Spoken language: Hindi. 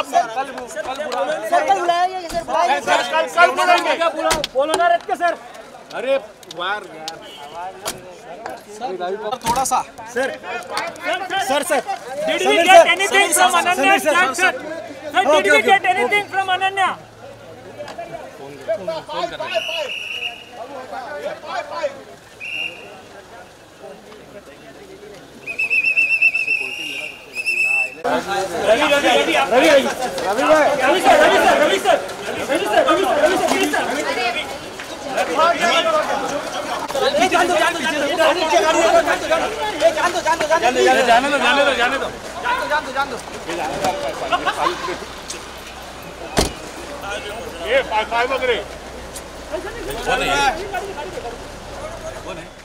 बोलो ना रख के सर। अरे वार थोड़ा सा sir did we get anything from Ananya sir? Sir did we get anything from Ananya? Phone कर रहे हैं। जाने दो। ये 5 वगैरह।